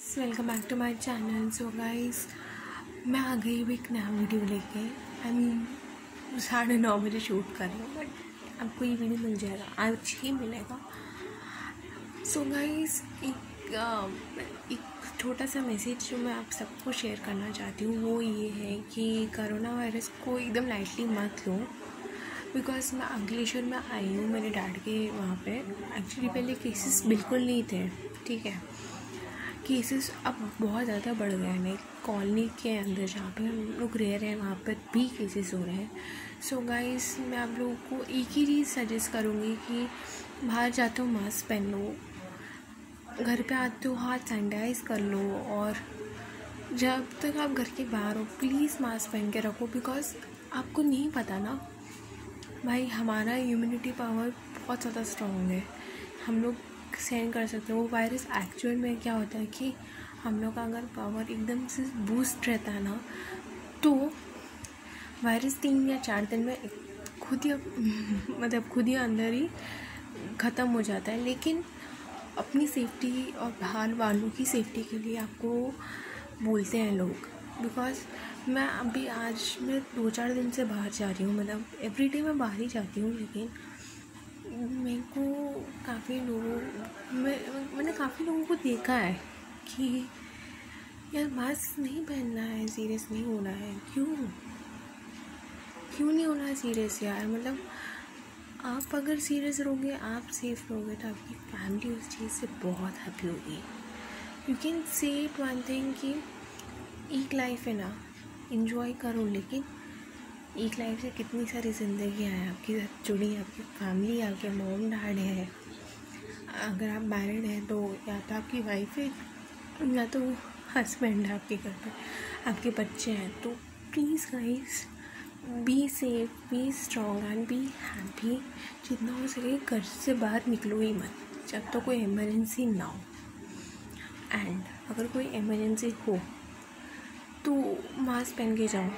Welcome back to my channel. So guys, मैं आ गई भी एक नया वीडियो लेके। आई मीन 9:30 बजे शूट कर रही हूँ, बट आपको ये वीडियो मिल जाएगा, आज ही मिलेगा। सो गाइस, एक छोटा सा मैसेज जो मैं आप सबको शेयर करना चाहती हूँ वो ये है कि कोरोना वायरस को एकदम लाइटली मत लो। बिकॉज मैं अंकलेश्वर में आई हूँ मेरे डैड के वहाँ पे। एक्चुअली पहले केसेस बिल्कुल नहीं थे, ठीक है। केसेस अब बहुत ज़्यादा बढ़ गए हैं। कॉलोनी के अंदर जहाँ पे हम लोग रह रहे हैं वहाँ पर भी केसेस हो रहे हैं। सो गाइस, मैं आप लोगों को एक ही चीज़ सजेस्ट करूँगी कि बाहर जाते हो मास्क पहन लो, घर पे आते हो हाथ सैनिटाइज कर लो, और जब तक आप घर के बाहर हो प्लीज़ मास्क पहन के रखो। बिकॉज आपको नहीं पता ना भाई, हमारा इम्यूनिटी पावर बहुत ज़्यादा स्ट्रॉन्ग है, हम लोग सहन कर सकते हैं। वो वायरस एक्चुअल में क्या होता है कि हम लोग का अगर पावर एकदम से बूस्ट रहता है ना, तो वायरस 3 या 4 दिन में खुद ही अंदर ही ख़त्म हो जाता है। लेकिन अपनी सेफ्टी और बाहर वालों की सेफ्टी के लिए आपको बोलते हैं लोग। बिकॉज मैं 2-4 दिन से बाहर जा रही हूँ, मतलब एवरी डे मैं बाहर ही जाती हूँ। लेकिन मेरे को मैंने काफ़ी लोगों को देखा है कि यार मास्क नहीं पहनना है, सीरियस नहीं होना है। क्यों नहीं होना है सीरियस यार? मतलब आप अगर सीरियस रहोगे, आप सेफ रहोगे, तो आपकी फैमिली उस चीज़ से बहुत हैप्पी होगी। You can say it one thing कि एक लाइफ है ना, इन्जॉय करो। लेकिन एक लाइफ से कितनी सारी ज़िंदगियाँ हैं आपके साथ जुड़ी, आपकी फैमिली, आपके मॉम डैड है, अगर आप मैरिड हैं तो या तो आपकी वाइफ है या तो हस्बैंड है आपके घर पे, आपके बच्चे हैं। तो please guys, be safe, be strong and be happy. जितना हो सके घर से बाहर निकलो ही मत जब तो कोई इमरजेंसी ना हो। एंड अगर कोई इमरजेंसी हो तो मास्क पहन के जाओ।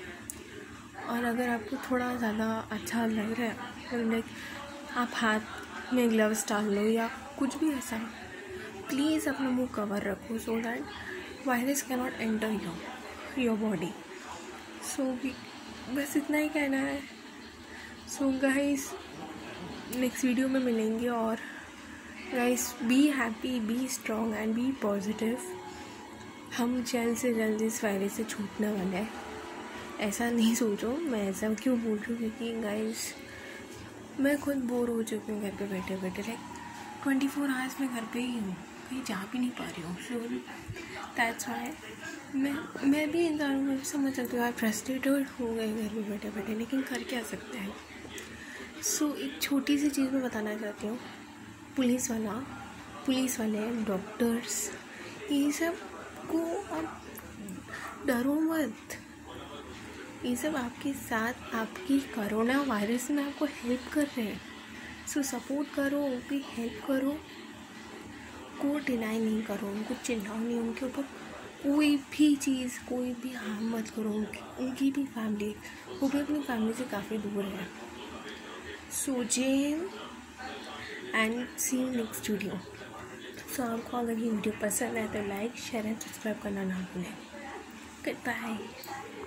और अगर आपको थोड़ा ज़्यादा अच्छा लग रहा है, लाइक आप हाथ में ग्लव्स डाल लो या कुछ भी ऐसा, प्लीज़ अपना मुंह कवर रखो so that virus can not enter your body. So बस इतना ही कहना है। सो गाइस, नेक्स्ट वीडियो में मिलेंगे। और guys, be happy, be strong and be positive. हम जल्द से जल्द इस वायरस से छूटने वाले हैं। ऐसा नहीं सोचो, मैं ऐसा क्यों बोल रही हूँ क्योंकि गाइस मैं खुद बोर हो चुकी हूँ घर पे बैठे बैठे। लाइक 24 आवर्स में घर पे ही हूँ, कहीं जा भी नहीं पा रही हूँ। सो दैट्स व्हाई मैं भी इंसान को समझ सकती हूँ, आप फ्रस्ट्रेटेड हो गए घर पे बैठे बैठे, लेकिन कर क्या सकते हैं। सो एक छोटी सी चीज़ मैं बताना चाहती हूँ। पुलिस वाले डॉक्टर्स, ये सब को आप डरो मत। ये सब आपके साथ आपकी कोरोना वायरस में आपको हेल्प कर रहे हैं। सो सपोर्ट करो, उनकी हेल्प करो, को डिनाई नहीं करो, उनको चिल्लाओ नहीं, उनके ऊपर कोई भी चीज़, कोई भी हार्म मत करो। उनकी भी फैमिली, वो भी अपनी फैमिली से काफ़ी दूर है। सो जय and see you next video. So आपको अगर ये वीडियो पसंद है तो लाइक, शेयर एंड सब्सक्राइब करना ना भूलें। Good bye.